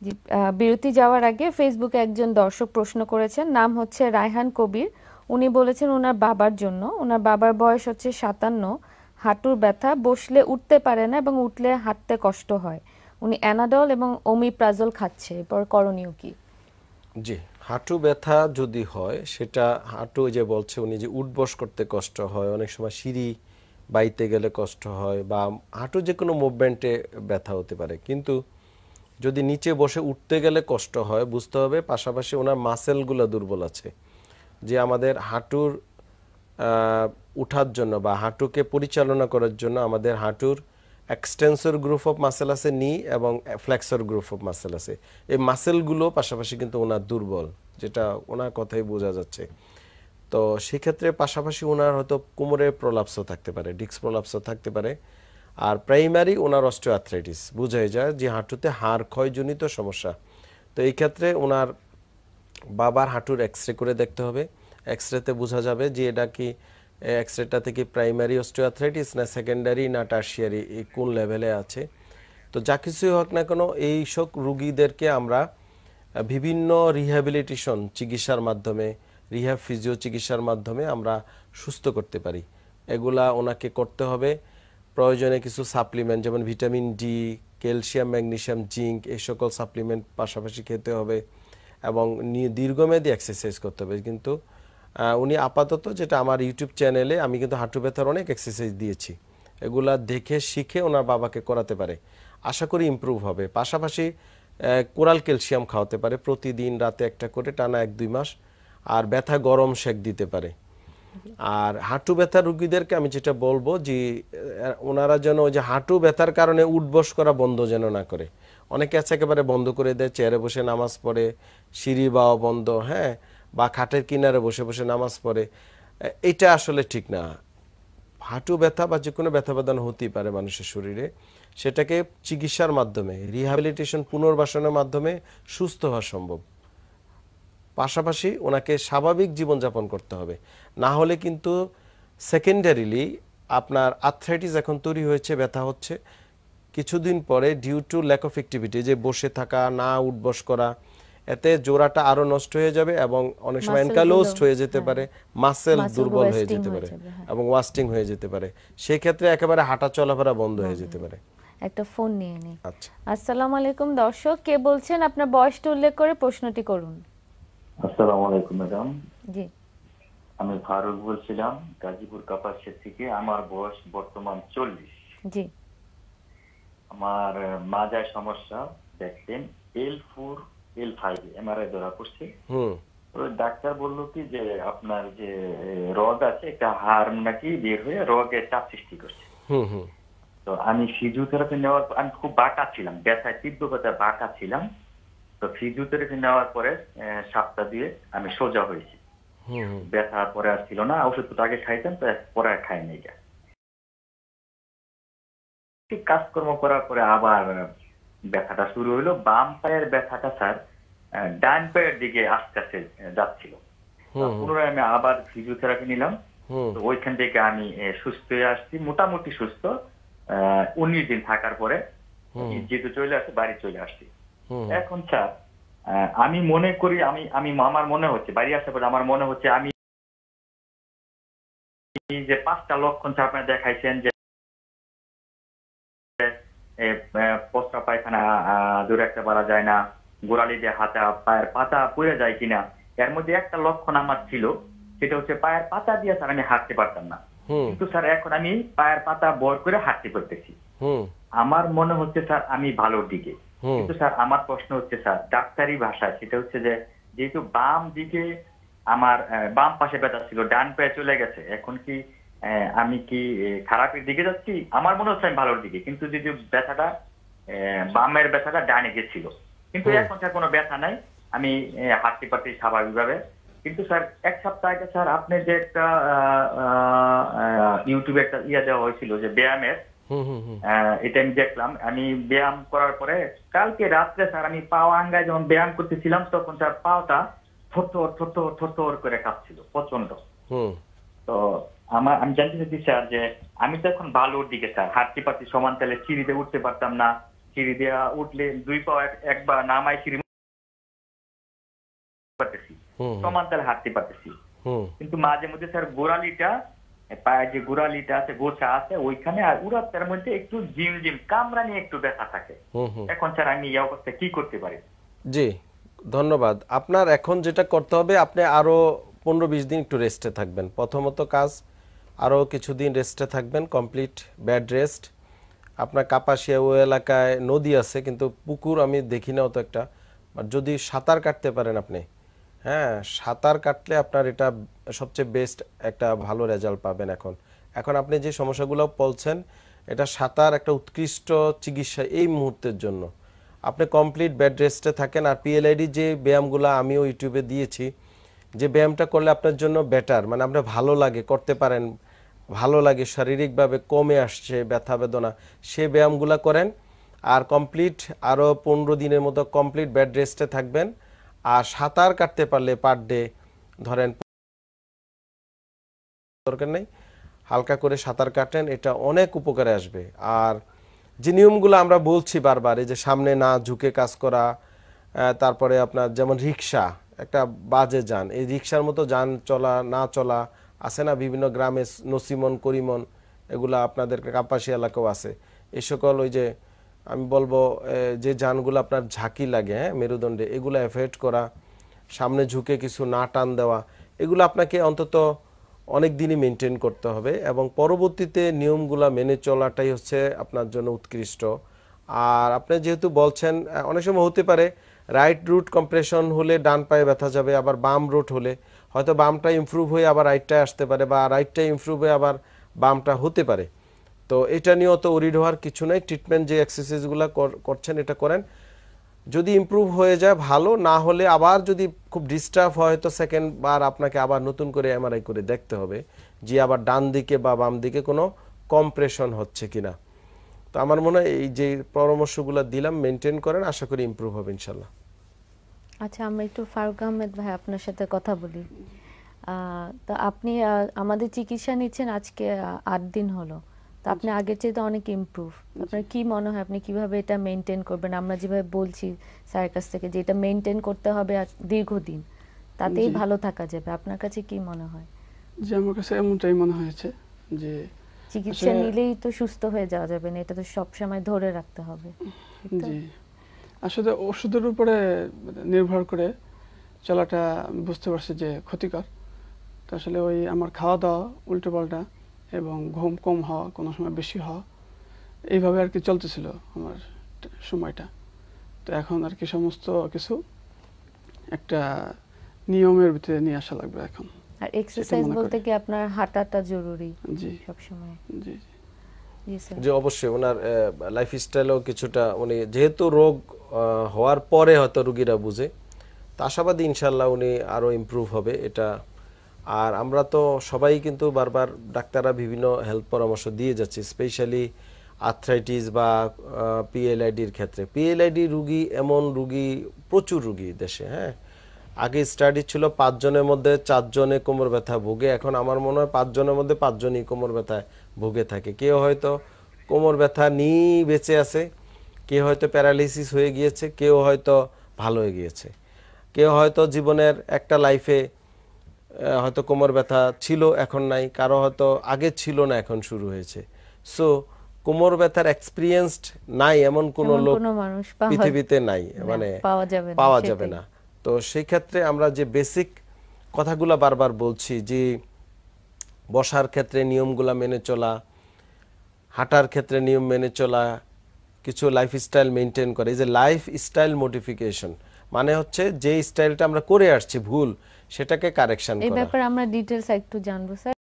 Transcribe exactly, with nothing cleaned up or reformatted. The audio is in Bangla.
জি, আহ, বিরতি যাওয়ার আগে ফেসবুকে একজন দর্শক প্রশ্ন করেছেন, নাম হচ্ছে রায়হান কবির। উনি বলেছেন ওনার বাবার জন্য, ওনার বাবার বয়স হচ্ছে সাতান্ন, হাঁটুর ব্যথা, বসলে উঠতে পারে না এবং উঠলে হাঁটতে কষ্ট হয়। উনি অ্যানাডল এবং ওমিপ্রাজল খাচ্ছে, এরপর করণীয় কি? জি, হাঁটু ব্যথা যদি হয় সেটা হাঁটু যে বলছে উনি যে উঠবস করতে কষ্ট হয়, অনেক সময় সিঁড়ি বাইতে গেলে কষ্ট হয়, বা হাঁটু যে কোনো মুভমেন্টে ব্যথা হতে পারে। কিন্তু যদি নিচে বসে উঠতে গেলে কষ্ট হয়, বুঝতে হবে পাশাপাশি ওনার মাসেলগুলো দুর্বল আছে। যে আমাদের হাঁটুর উঠার জন্য বা হাঁটুকে পরিচালনা করার জন্য আমাদের হাঁটুর এক্সটেন্সর গ্রুপ অফ মাসেল আছে নি এবং ফ্লেক্সর গ্রুপ অফ মাসেল আছে। এই মাসেলগুলো পাশাপাশি কিন্তু ওনার দুর্বল, যেটা ওনার কথাই বোঝা যাচ্ছে। তো সেক্ষেত্রে পাশাপাশি ওনার হয়তো কোমরের প্রলাপস থাকতে পারে, ডিস্ক প্রলাপস থাকতে পারে। আর প্রাইমারি ওনার অস্টিওআর্থ্রাইটিস বোঝাই যায় যে হাঁটুতে হাড় ক্ষয়জনিত সমস্যা। তো এই ক্ষেত্রে ওনার বাবার হাঁটুর এক্স রে করে দেখতে হবে। এক্স রেতে বোঝা যাবে যে এটা কি এক্স রেটা থেকে প্রাইমারি অস্টিওআর্থ্রাইটিস না সেকেন্ডারি না টার্সিয়ারি, এই কোন লেভেলে আছে। তো যা কিছুই হোক না কেন, এই সব রুগীদেরকে আমরা বিভিন্ন রিহ্যাবিলিটেশন চিকিৎসার মাধ্যমে, রিহ্যাব ফিজিও চিকিৎসার মাধ্যমে আমরা সুস্থ করতে পারি। এগুলা ওনাকে করতে হবে। প্রয়োজনে কিছু সাপ্লিমেন্ট যেমন vitamin D, calcium, magnesium, zinc, এই সকল সাপ্লিমেন্ট পাশাপাশি খেতে হবে এবং দীর্ঘমেয়াদী এক্সারসাইজ করতে হবে। কিন্তু উনি আপাতত, যেটা আমার ইউটিউব চ্যানেলে আমি কিন্তু হাঁটু ব্যথার অনেক এক্সারসাইজ দিয়েছি, এগুলা দেখে শিখে ওনার বাবাকে করাতে পারে, আশা করি ইমপ্রুভ হবে। পাশাপাশি কোরাল ক্যালসিয়াম খাওয়াতে পারে প্রতিদিন রাতে একটা করে, টানা এক দুই মাস। আর ব্যথা গরম সেক দিতে পারে। আর হাঁটু ব্যথা রুগীদেরকে আমি যেটা বলবো যে ওনারা যেন ওই যে হাঁটু ব্যথার কারণে উঠবস করা বন্ধ যেন না করে। অনেকে আছে একেবারে বন্ধ করে দেয়, চেয়ারে বসে নামাজ পড়ে, সিঁড়ি বাওয়া বন্ধ, হ্যাঁ, বা খাটের কিনারে বসে বসে নামাজ পড়ে। এটা আসলে ঠিক না। হাঁটু ব্যথা বা যে কোনো ব্যথা বেদনা হতেই পারে মানুষের শরীরে, সেটাকে চিকিৎসার মাধ্যমে, রিহ্যাবিলিটেশন, পুনর্বাসনের মাধ্যমে সুস্থ হওয়া সম্ভব। পাশাপাশি ওনাকে স্বাভাবিক জীবনযাপন করতে হবে, না হলে কিন্তু সেকেন্ডারিলি আপনার আর্থ্রাইটিস এখন তৈরি হয়েছে, ব্যথা হচ্ছে, কিছুদিন পরে due to lack of activity, যে বসে থাকা, না উঠবস করা, এতে জোড়াটা আরো নষ্ট হয়ে যাবে এবং অনেক সময় অ্যানকালোজড হয়ে যেতে পারে, মাসেল দুর্বল হয়ে যেতে পারে এবং ওয়াস্টিং হয়ে যেতে পারে। সেই ক্ষেত্রে একেবারে হাঁটা চলাফেরা বন্ধ হয়ে যেতে পারে। একটা ফোন নিয়ে নিই। আচ্ছা, আসসালামু আলাইকুম দর্শক, কে বলছেন? আপনার বয়সটা উল্লেখ করে প্রশ্নটি করুন। আসসালামু আলাইকুম ম্যাডাম। জি, আমি ফারুক বলছিলাম গাজীপুর কাপাসিয়া থেকে। আমার বয়স বর্তমান চল্লিশ। জি, আমার মাজায় সমস্যা দেখতেন, L four L five MRI ধরা পড়ছে। হুম, ওই ডাক্তার বললো কি যে আপনার যে রগ আছে একটা হাড় নাকি বের হয়ে রগে চাপ সৃষ্টি করছে। হুম, হুম, তো আমি ফিজিওথেরাপি নেওয়ার পর আমি খুব বাঁকা ছিলাম, ব্যথায় তীব্র ব্যথায় বাঁকা ছিলাম। তো ফিজিওথেরাপি নেওয়ার পরে সপ্তাহ দিয়ে আমি সোজা হয়েছি, ব্যথা পরে আর ছিল না। ওষুধ তো আগে খাইতাম, তো পরে আর খাই নাই। ঠিক কাজকর্ম করার পরে আবার ব্যথাটা শুরু হলো। বাম পায়ের ব্যথাটা স্যার ডান পায়ের দিকে আস্তে আস্তে যাচ্ছিল। পুনরায় আমি আবার ফিজিওথেরাপি নিলাম। তো ওইখান থেকে আমি সুস্থ হয়ে আসছি, মোটামুটি সুস্থ। আহ উনিশ দিন থাকার পরে যেহেতু চলে আসছে, বাড়ি চলে আসছি। এখন স্যার আমি মনে করি, আমি আমি আমার মনে হচ্ছে বাড়ি আসার পরে আমার মনে হচ্ছে আমি যে পাঁচটা লক্ষণ আপনারা দেখাইছেন, যে প্রস্রাব পায়খানা দূরে রাখতে পারা যায় না, গোড়ালি দিয়ে হাতে পায়ের পাতা পড়ে যায় কিনা, এর মধ্যে একটা লক্ষণ আমার ছিল, সেটা হচ্ছে পায়ের পাতা দিয়ে স্যার আমি হাঁটতে পারতাম না। কিন্তু স্যার এখন আমি পায়ের পাতা বর করে হাঁটতে পারতেছি। আমার মনে হচ্ছে স্যার আমি ভালোর দিকে। কিন্তু স্যার আমার প্রশ্ন হচ্ছে স্যার ডাক্তারি ভাষায়, সেটা হচ্ছে যে যেহেতু বাম দিকে আমার বাম পাশে ব্যথা ছিল, ডান পায়ে চলে গেছে, এখন কি আমি কি খারাপের দিকে যাচ্ছি? আমার মনে হচ্ছে আমি ভালোর দিকে, কিন্তু যদি ব্যথাটা বামের ব্যথাটা ডানে গেছিল, কিন্তু এখন স্যার কোনো ব্যথা নাই, আমি হাঁটতে পারছি স্বাভাবিকভাবে। কিন্তু স্যার এক সপ্তাহ আগে স্যার আপনি যে একটা ইউটিউবে একটা ইয়া দেওয়া হয়েছিল যে ব্যায়ামের, এটা আমি দেখলাম। আমি ব্যায়াম করার পরে কালকে রাত্রে স্যার আমি পা আঙ্গায় যখন ব্যায়াম করতেছিলাম, তখন স্যার পাটা থরথর থরথর থরথর করে কাঁপছিল প্রচন্ড। তো আমার আমি জানতে চাইছি স্যার যে আমি তো এখন ভালোর দিকে স্যার, হাঁটতে পারছি, সমান তালে সিঁড়িতে উঠতে পারতাম না, সিঁড়ি দিয়ে উঠলে দুই পা এক- একবার নামাই সিঁড়ি পারতেছি, হুম সমান তালে হাঁটতে পারতেছি। হুম কিন্তু মাঝে মধ্যে স্যার গোড়ালিটা, পায়ের যে গোড়ালিটা আছে, গোছা আছে ওইখানে, আর উড়াতের মধ্যে একটু জিম জিম কামড়া নিয়ে একটু ব্যথা থাকে। হুম হুম এখন স্যার আমি এই অবস্থায় কি করতে পারি? জি, ধন্যবাদ। আপনার এখন যেটা করতে হবে, আপনি আরো পনেরো বিশ দিন একটু রেস্টে থাকবেন। প্রথমত কাজ, আরো কিছুদিন রেস্টে থাকবেন, কমপ্লিট বেড রেস্ট। আপনার কাপাসিয়া ওই এলাকায় নদী আছে, কিন্তু পুকুর আমি দেখি না অত একটা। আর যদি সাঁতার কাটতে পারেন আপনি, হ্যাঁ সাঁতার কাটলে আপনার এটা সবচেয়ে বেস্ট একটা ভালো রেজাল্ট পাবেন। এখন এখন আপনি যে সমস্যাগুলো বলছেন, এটা সাঁতার একটা উৎকৃষ্ট চিকিৎসা এই মুহূর্তের জন্য। আপনি কমপ্লিট বেড রেস্টে থাকেন। আর পিএলআইডি যে ব্যায়ামগুলো আমিও ইউটিউবে দিয়েছি, যে ব্যায়ামটা করলে আপনার জন্য বেটার, মানে আপনার ভালো লাগে, করতে পারেন, ভালো লাগে, শারীরিকভাবে কমে আসছে ব্যথা বেদনা, সে ব্যায়ামগুলো করেন। আর কমপ্লিট আরও পনেরো দিনের মতো কমপ্লিট বেড রেস্টে থাকবেন। আর সাঁতার কাটতে পারলে পার ডে ধরেন, দরকার নেই, হালকা করে সাঁতার কাটেন, এটা অনেক উপকারে আসবে। আর যে নিয়মগুলো আমরা বলছি বারবার, এই যে সামনে না ঝুঁকে কাজ করা, আহ, তারপরে আপনার যেমন রিক্সা একটা বাজে যান, এই রিক্সার মতো যান চলা না চলা আছে না বিভিন্ন গ্রামে, নসিমন করিমন, এগুলা আপনাদের কাপাসী এলাকাও আছে। এই সকল ওই যে আমি বলবো আহ, যে যানগুলো আপনার ঝাঁকি লাগে, হ্যাঁ মেরুদণ্ডে, এগুলো অ্যাভয়েড করা, সামনে ঝুঁকে কিছু না টান দেওয়া, এগুলো আপনাকে অন্তত অনেক দিনই মেনটেন করতে হবে। এবং পরবর্তীতে নিয়মগুলো মেনে চলাটাই হচ্ছে আপনার জন্য উৎকৃষ্ট। আর আপনি যেহেতু বলছেন, আহ, অনেক সময় হতে পারে রাইট রুট কম্প্রেশন হলে ডান পায়ে ব্যথা যাবে, আবার বাম রুট হলে হয়তো বামটা ইমপ্রুভ হয়ে আবার রাইটটায় আসতে পারে, বা রাইটটা ইমপ্রুভ হয়ে আবার বামটা হতে পারে। তো এটা নিয়েও তো ওরিড হওয়ার কিছু নেই। ট্রিটমেন্ট যে এক্সারসাইজগুলো করছেন এটা করেন, যদি ইমপ্রুভ হয়ে যায় ভালো, না হলে আবার যদি খুব ডিস্টার্ব হয় তো সেকেন্ড বার আপনাকে আবার নতুন করে এমআরআই করে দেখতে হবে যে আবার ডান দিকে বা বাম দিকে কোনো কম্প্রেশন হচ্ছে কিনা। তো আমার মনে হয় এই যে পরামর্শগুলো দিলাম মেনটেন করেন, আশা করি ইমপ্রুভ হবে ইনশাল্লাহ। আচ্ছা, আমরা একটু ফারুক আহমেদ ভাই আপনার সাথে কথা বলি। আহ, তো আপনি আহ, আমাদের চিকিৎসা নিচ্ছেন আজকে আহ, আট দিন হলো, তো আপনি আগের চেয়ে তো অনেক ইমপ্রুভ। আপনার কি মনে হয় আপনি কিভাবে এটা মেনটেন করবেন? আমরা যেভাবে বলছি স্যারের কাছ থেকে যে এটা মেনটেন করতে হবে আজ দীর্ঘদিন, তাতেই জি। ভালো থাকা যাবে, আপনার কাছে কি মনে হয়? যে আমার কাছে এমনটাই মনে হয়েছে যে চিকিৎসা আসলে- নিলেই তো সুস্থ হয়ে যাওয়া যাবে না, এটা তো সবসময় ধরে রাখতে হবে, ঠিক তো? জি আসলে ওষুধের উপরে নির্ভর করে চলাটা আমি বুঝতে পারছি যে ক্ষতিকর। তো আসলে ওই আমার খাওয়া দাওয়া উল্টো পাল্টা এবং ঘুম কম হওয়া, কোনো সময় বেশি হওয়া, এইভাবে আর কি চলতেছিল আমার ট- সময়টা। তো এখন আর কি সমস্ত কিছু একটা নিয়মের ভিতরে নিয়ে আসা লাগবে এখন। আর এক্সারসাইজ মনে বলতে করি। কি আপনার হাঁটাটা জরুরি জি সবসময়? জি জি স্যার। যে অবশ্যই ওনার লাইফস্টাইলও কিছুটা, উনি যেহেতু রোগ আহ, হওয়ার পরে হয়তো রুগীরা বুঝে, তো আশাবাদী ইনশাল্লাহ উনি আরও ইমপ্রুভ হবে এটা। আর আমরা তো সবাই কিন্তু বারবার ডাক্তাররা বিভিন্ন হেলথ পরামর্শ দিয়ে যাচ্ছে, স্পেশালি আর্থ্রাইটিস বা পিএলআইডির ক্ষেত্রে। পিএলআইডি রুগী এমন রুগী, প্রচুর রুগী দেশে, হ্যাঁ আগে স্টাডি ছিল পাঁচজনের মধ্যে চারজনে কোমর ব্যথা ভোগে, এখন আমার মনে হয় পাঁচজনের মধ্যে পাঁচজনই কোমর ব্যথায় ভুগে থাকে। কেউ হয়তো কোমর ব্যথা নিয়ে বেঁচে আছে, কেউ হয়তো প্যারালাইসিস হয়ে গিয়েছে, কেউ হয়তো ভালো হয়ে গিয়েছে, কেউ হয়তো জীবনের একটা লাইফে হয়তো কোমর ব্যথা ছিল এখন নাই, কারো হয়তো আগে ছিল না এখন শুরু হয়েছে। সো কোমর ব্যথার এক্সপিরিয়েন্সড নাই এমন কোন এমন লোক কোনো মানুষ পাওয়া পৃথিবীতে নাই, না, মানে পাওয়া যাবে না, পাওয়া সেটাই। যাবে না। তো সেই ক্ষেত্রে আমরা যে বেসিক কথাগুলো বারবার বলছি, যে বসার ক্ষেত্রে নিয়মগুলা মেনে চলা, হাঁটার ক্ষেত্রে নিয়ম মেনে চলা, কিছু লাইফস্টাইল মেনটেন করে, এই যে লাইফ স্টাইল মডিফিকেশন মানে হচ্ছে যে স্টাইলটা আমরা করে আসছি ভুল, সেটাকে কারেকশন এই করা। ব্যাপারে আমরা ডিটেলস একটু জানবো স্যার।